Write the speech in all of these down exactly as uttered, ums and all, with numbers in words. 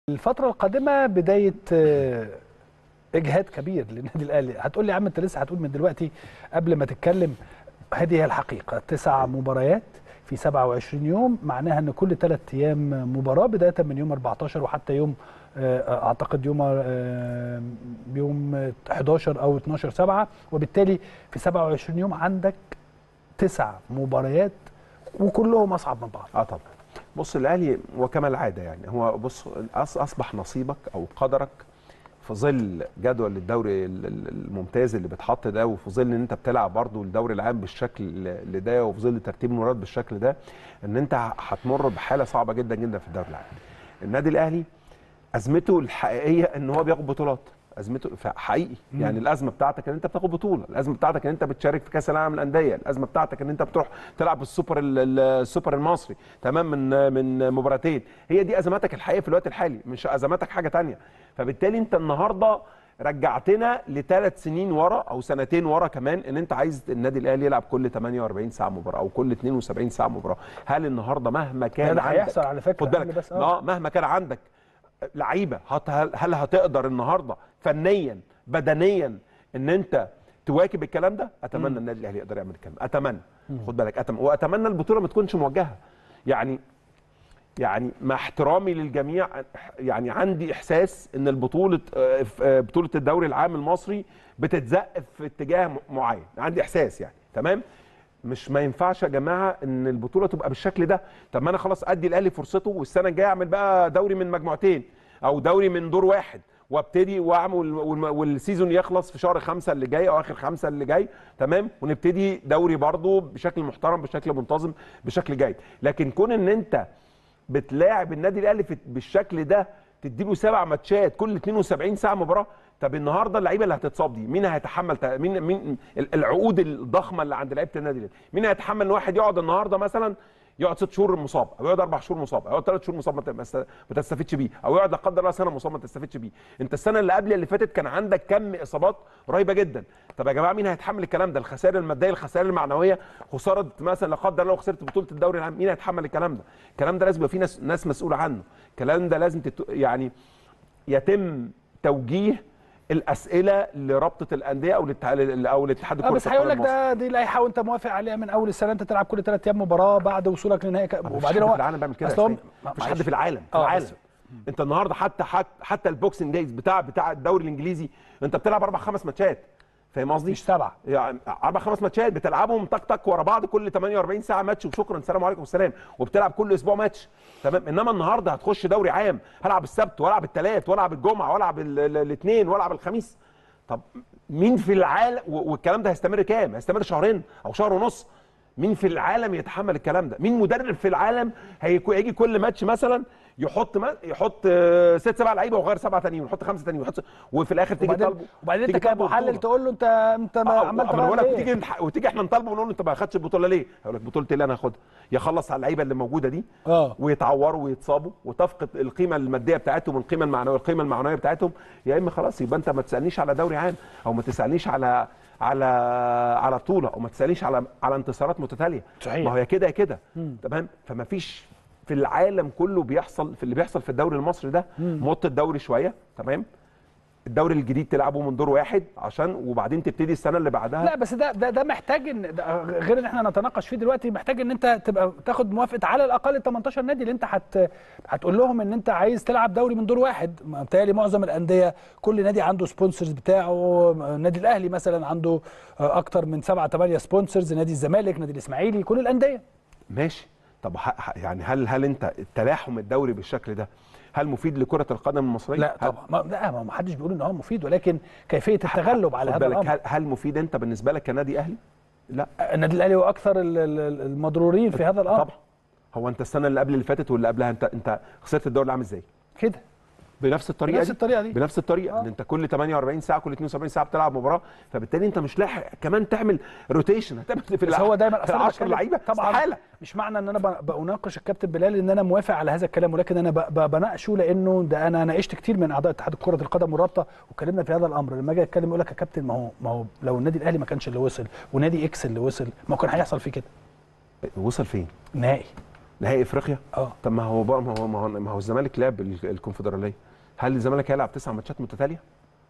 الفترة القادمة بداية إجهاد كبير للنادي الأهلي. هتقول لي يا عم أنت لسه هتقول من دلوقتي قبل ما تتكلم. هذه هي الحقيقة، تسع مباريات في سبعة وعشرين يوم، معناها أن كل ثلاث أيام مباراة بداية من يوم أربعتاشر وحتى يوم أعتقد يوم يوم حداشر أو اتناشر سبعة، وبالتالي في سبعة وعشرين يوم عندك تسع مباريات وكلهم أصعب من بعض. اه طبعا. بص الاهلي وكما العاده يعني هو بص اصبح نصيبك او قدرك في ظل جدول الدوري الممتاز اللي بيتحط ده، وفي ظل ان انت بتلعب برضه الدوري العام بالشكل اللي ده، وفي ظل ترتيب المباريات بالشكل ده، ان انت هتمر بحاله صعبه جدا جدا في الدوري العام. النادي الاهلي ازمته الحقيقيه ان هو بياخد بطولات، ازمته حقيقي يعني. الازمه بتاعتك ان انت بتاخد بطوله، الازمه بتاعتك ان انت بتشارك في كاس العالم للانديه، الازمه بتاعتك ان انت بتروح تلعب السوبر السوبر المصري تمام من من مباراتين. هي دي ازماتك الحقيقيه في الوقت الحالي، مش ازماتك حاجه ثانيه. فبالتالي انت النهارده رجعتنا لثلاث سنين ورا او سنتين ورا كمان، ان انت عايز النادي الاهلي يلعب كل تمنية واربعين ساعه مباراه او كل اتنين وسبعين ساعه مباراه. هل النهارده مهما كان ده هيحصل على فكره، خد بالك بس اه مهما كان عندك لعيبه، هل هتقدر النهارده فنيا بدنيا ان انت تواكب الكلام ده؟ اتمنى مم. النادي الاهلي يقدر يعمل الكلام، اتمنى مم. خد بالك أتمنى. واتمنى البطوله ما تكونش موجهه يعني يعني مع احترامي للجميع، يعني عندي احساس ان البطوله بطوله الدوري العام المصري بتتزق في اتجاه معين، عندي احساس يعني تمام. مش ما ينفعش يا جماعه ان البطوله تبقى بالشكل ده. طب ما انا خلاص ادي الاهلي فرصته، والسنه الجايه اعمل بقى دوري من مجموعتين او دوري من دور واحد، وابتدي واعمل والسيزون يخلص في شهر خمسة اللي جاي او اخر خمسة اللي جاي تمام، ونبتدي دوري برضه بشكل محترم بشكل منتظم بشكل جيد. لكن كون ان انت بتلاعب النادي الاهلي بالشكل ده، تديله سبع ماتشات كل اتنين وسبعين ساعه مباراه، طب النهارده اللعيبه اللي هتصاب دي مين هيتحمل؟ مين مين العقود الضخمه اللي عند لعيبه النادي الاهلي؟ مين هيتحمل ان واحد يقعد النهارده مثلا يقعد ست شهور مصاب، او يقعد اربع شهور مصاب، او يقعد ثلاث شهور مصاب ما تستفدش بيه، او يقعد لا قدر الله سنه مصاب ما تستفدش بيه؟ انت السنه اللي قبل اللي فاتت كان عندك كم اصابات رهيبه جدا. طب يا جماعه مين هيتحمل الكلام ده؟ الخسائر الماديه، الخسائر المعنويه، خساره مثلا لا قدر الله لو خسرت بطوله الدوري العام، مين هيتحمل الكلام ده؟ الكلام ده لازم يبقى في ناس ناس مسؤوله عنه، الكلام ده لازم تت... يعني يتم توجيه الاسئله لرابطه الانديه او للاتحاد او لاتحاد كره القدم. بس هيقول لك ده دي لائحه وانت موافق عليها من اول السنه، انت تلعب كل ثلاث ايام مباراه بعد وصولك لنهائي ك... وبعدين هو في العالم بيعمل كده، مفيش حد في العالم في العالم. انت النهارده حتى حتى, حتى البوكسنج دايز بتاع بتاع الدوري الانجليزي انت بتلعب اربع خمس ماتشات، فاهم قصدي؟ مش سبعه يعني اربع خمس ماتشات بتلعبهم تك تك ورا بعض كل تمنية واربعين ساعه ماتش وشكرا سلام عليكم والسلام، وبتلعب كل اسبوع ماتش تمام. انما النهارده هتخش دوري عام، هلعب السبت والعب الثلاث والعب الجمعه والعب الاثنين والعب الخميس. طب مين في العالم، والكلام ده هيستمر كام؟ هيستمر شهرين او شهر ونص. مين في العالم يتحمل الكلام ده؟ مين مدرب في العالم هيجي كل ماتش مثلا يحط ما يحط ست سبع لعيبه ويغير سبعه ثانيين ويحط خمسه ثانيين ويحط، وفي الاخر تيجي تطالبه، وبعدين انت كمحلل تقول له انت انت عمال تغير ليه؟ وتيجي وتيجي احنا نطالبه ونقول له انت ما خدتش البطوله ليه؟ هيقول لك بطوله اللي انا هاخدها يخلص على اللعيبه اللي موجوده دي اه ويتعوروا ويتصابوا وتفقد القيمه الماديه بتاعتهم والقيمه المعنويه القيمه المعنويه بتاعتهم، يا اما خلاص يبقى انت ما تسالنيش على دوري عام، او ما تسالنيش على على على بطوله، او ما تسالنيش على على انتصارات متتاليه. صحيح. ما هي كده يا كده تمام. فما فيش في العالم كله بيحصل في اللي بيحصل في الدوري المصري ده. مط الدوري شويه تمام، الدوري الجديد تلعبه من دور واحد عشان وبعدين تبتدي السنه اللي بعدها. لا بس ده ده, ده محتاج ان غير ان احنا نتناقش فيه دلوقتي، محتاج ان انت تبقى تاخد موافقه على الاقل ال تمنتاشر نادي اللي انت هت هتقول لهم ان انت عايز تلعب دوري من دور واحد. بالتالي معظم الانديه كل نادي عنده سبونسرز بتاعه، النادي الاهلي مثلا عنده اكتر من سبعه ثمانيه سبونسرز، نادي الزمالك، نادي الاسماعيلي، كل الانديه. ماشي. طب يعني هل هل انت التلاحم الدوري بالشكل ده هل مفيد لكرة القدم المصرية؟ لا طبعا، ما لا ما حدش بيقول ان هو مفيد، ولكن كيفية التغلب على هذا الامر. هل هل مفيد انت بالنسبة لك كنادي اهلي؟ لا. النادي الاهلي هو اكثر المضرورين في هذا الامر. طبعا. هو انت السنة اللي قبل اللي فاتت واللي قبلها انت انت خسرت الدوري العام ازاي؟ كده. بنفس الطريقه بنفس الطريقه دي بنفس الطريقه ان انت كل تمنية واربعين ساعه كل اتنين وسبعين ساعه بتلعب مباراه، فبالتالي انت مش لاحق كمان تعمل روتيشن، هتعمل في بس هو دايما في عشرة لعيبه طبعا حالة. مش معنى ان انا بناقش الكابتن بلال ان انا موافق على هذا الكلام، ولكن انا بناقشه لانه ده انا ناقشت كتير من اعضاء اتحاد كره القدم والرابطه واتكلمنا في هذا الامر. لما اجي اتكلم يقول لك يا كابتن ما هو ما هو لو النادي الاهلي ما كانش اللي وصل ونادي اكس اللي وصل، ما كان هيحصل فيه كده. وصل فين؟ نهائي نهائي افريقيا. اه طب ما هو بقى ما هو ما هو, ما هو الزمالك لعب ال- الكونفدراليه. هل الزمالك هيلعب تسع ماتشات متتاليه؟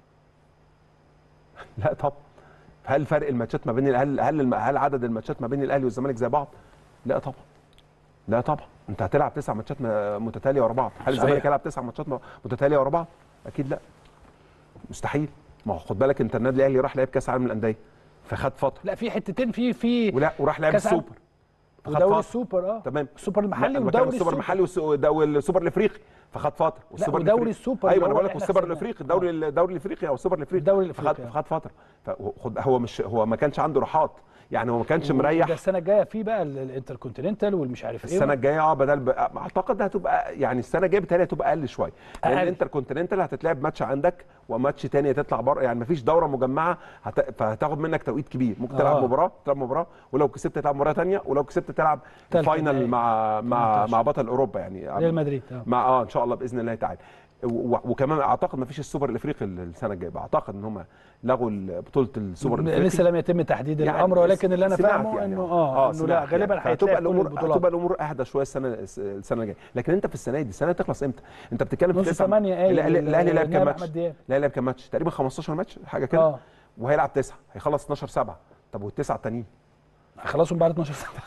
لا طبعا. هل فرق الماتشات ما بين هل هل الم- هل عدد الماتشات ما بين الاهلي والزمالك زي بعض؟ لا طبعا. لا طبعا. انت هتلعب تسع ماتشات م- متتاليه ورا بعض. هل صحيح. الزمالك هيلعب تسع ماتشات م- متتاليه ورا بعض؟ اكيد لا. مستحيل. ما هو خد بالك انت النادي الاهلي راح لعب كاس عالم للانديه فخد فتره. لا في حتتين في في ولا وراح لعب كأس عالم. السوبر فخد ودوري فترة. السوبر اه تمام. السوبر المحلي لا، ودوري السوبر السوبر المحلي والس- وده- والسوبر الافريقي فخد فتره. لا ودوري الإفريقي. السوبر ايوه اللي انا هو بقول لك اللي والسوبر احنا الافريقي خدناه. الدوري الدوري الافريقي او السوبر الافريقي الدوري فخد الإفريقي. فخد فتره. فخد هو مش هو ما كانش عنده راحات يعني هو ما كانش ده مريح. السنه الجايه في بقى ال- الانتركونتيننتال والمش عارف ايه السنه الجايه اه بدل ب... اعتقد هتبقى يعني السنه الجايه بالتالي هتبقى اقل شويه لان أقل. الانتر كونتيننتال هتتلعب ماتش عندك وماتش تاني هتطلع بره يعني مفيش دوره مجمعه هت... فهتاخد منك توقيت كبير ممكن تلعب آه. مباراه تلعب مباراه ولو كسبت تلعب مباراه ثانيه ولو كسبت تلعب تالتة فاينل نهائي. مع مع تمنتاشر. مع بطل اوروبا يعني ريال مدريد اه مع اه ان شاء الله باذن الله تعالى و... وكمان اعتقد مفيش السوبر الافريقي السنه الجايه اعتقد ان هم لغوا بطوله السوبر الافريقي لسه لم يتم تحديد يعني الامر ولكن اللي انا سمعت فاهمه يعني انه اه انه لا سمعت غالبا يعني. هيتلعب هتبقى كل الامور البطولات هتبقى الامور اهدى شويه السنه السنه الجايه لكن انت في السنه دي السنه تخلص امتى انت بتتكلم في نص تسعة- ثمانية قايل الاهلي الأهلي لعب كام نائب ماتش أحمد دياب. الاهلي لعب كام ماتش تقريبا خمستاشر ماتش حاجه كده اه وهيلعب تسعه هيخلص اتناشر سبعة طب والتسعه التانيين هيخلصهم بعد اتناشر سنه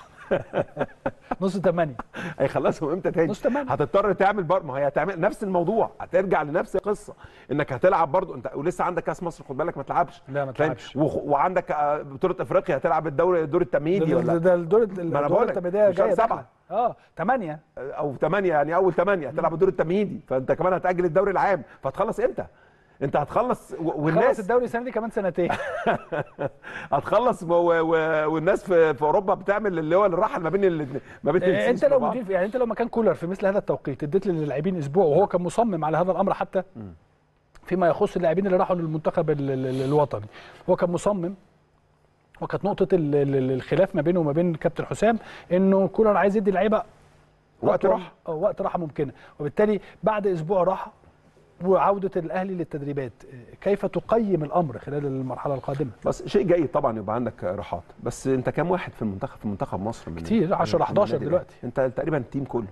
نص ثمانية هيخلصهم امتى تاني نص ثمانية. هتضطر تعمل بر... ما هي هتعمل نفس الموضوع هترجع لنفس القصه انك هتلعب برضو انت ولسه عندك كاس مصر خد بالك ما تلعبش لا ما فاهم؟ تلعبش. وخ... وعندك آه، بطوله افريقيا هتلعب الدوري الدور التمهيدي ده ولا ده الدور ما أنا الدور بقول لك، التمهيديه في شهر جايه سبعة. داخلة. اه ثمانية او ثمانية يعني اول ثمانية هتلعب الدور التمهيدي فانت كمان هتاجل الدوري العام فهتخلص امتى انت هتخلص و- خلص والناس الدوري السنه دي كمان سنتين هتخلص و... و... والناس في... في اوروبا بتعمل اللي هو الراحه ما بين ال... ما بين آه، انت السيزون لو وبعض. مدير يعني انت لو مكان كولر في مثل هذا التوقيت اديت للاعبين اسبوع وهو كان مصمم على هذا الامر حتى فيما يخص اللاعبين اللي راحوا للمنتخب ال- ال- الوطني هو كان مصمم وكانت نقطه ال- ال- الخلاف ما بينه وما بين كابتن حسام انه كولر عايز يدي اللعيبه وقت أطول- راحة. اه وقت راحه ممكنه وبالتالي بعد اسبوع راحه وعوده الاهلي للتدريبات كيف تقيم الامر خلال المرحله القادمه بس شيء جيد طبعا يبقى عندك راحات بس انت كام واحد في المنتخب في منتخب مصر من كتير، عشرة من حداشر النادي دلوقتي. الأهلي؟ انت تقريبا التيم كله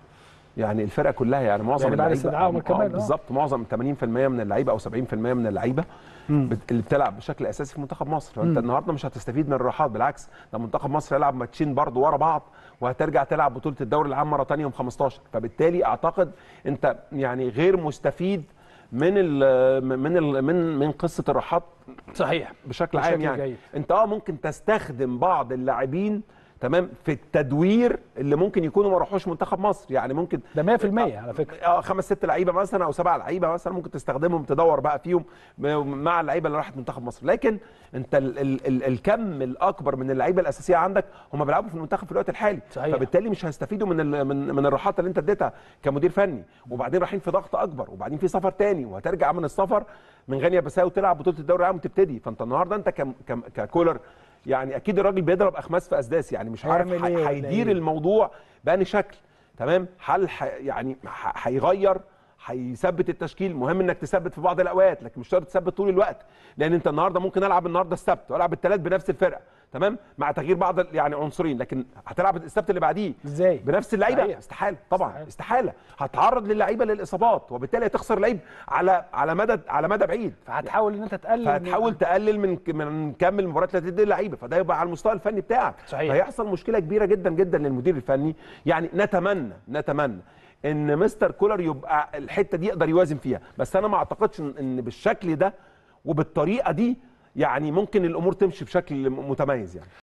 يعني الفرقه كلها يعني معظم يعني بعد اللعيبة- استدعائهم آه، الكمال، آه. بالظبط معظم ثمانين في المية من اللعيبه او سبعين في المية من اللعيبه بت- اللي بتلعب بشكل اساسي في منتخب مصر فانت النهارده مش هتستفيد من الراحات بالعكس ده منتخب مصر هيلعب ماتشين برضه ورا بعض وهترجع تلعب بطوله الدوري العام مره ثانيه يوم خمستاشر فبالتالي اعتقد انت يعني غير مستفيد من ال من ال من من قصه الراحات صحيح بشكل بشكل عام يعني جيد. انت اه ممكن تستخدم بعض اللاعبين تمام في التدوير اللي ممكن يكونوا ما راحوش منتخب مصر يعني ممكن ده مية في المية على فكره اه خمس ست لعيبه مثلا او سبع لعيبه مثلا ممكن تستخدمهم تدور بقى فيهم مع اللعيبه اللي راحت منتخب مصر لكن انت ال ال ال الكم الاكبر من اللعيبه الاساسيه عندك هم بيلعبوا في المنتخب في الوقت الحالي صحيح. فبالتالي مش هيستفيدوا من ال من من الراحات اللي انت اديتها كمدير فني وبعدين رايحين في ضغط اكبر وبعدين في سفر تاني وهترجع من السفر من غينيا بيساو تلعب بطوله الدوري العام وتبتدي فانت النهارده انت كم كم ككولر يعني اكيد الراجل بيضرب اخماس في اسداس يعني مش عارف هيعمل إيه ولا هيدير إيه؟ الموضوع بأني شكل تمام هل ح... يعني ح- هيغير هيثبت التشكيل مهم انك تثبت في بعض الاوقات لكن مش شرط تثبت طول الوقت لان انت النهارده ممكن العب النهارده السبت والعب الثلاث بنفس الفرقه تمام مع تغيير بعض ال- يعني عنصرين لكن هتلعب السبت اللي بعديه ازاي؟ بنفس اللعيبه صحيح. استحاله طبعا استحالة. استحاله هتعرض للعيبه للاصابات وبالتالي هتخسر لعيب على على مدى على مدى بعيد فهتحاول ان انت تقلل فهتحاول تقلل من من كم المباريات اللي هتدي اللعيبه فده يبقى على المستوى الفني بتاعك صحيح. فهيحصل مشكله كبيره جدا جدا للمدير الفني يعني نتمنى نتمنى ان مستر كولر يبقى الحته دي يقدر يوازن فيها بس انا ما اعتقدش ان إن بالشكل ده وبالطريقه دي يعني ممكن الامور تمشي بشكل متميز يعني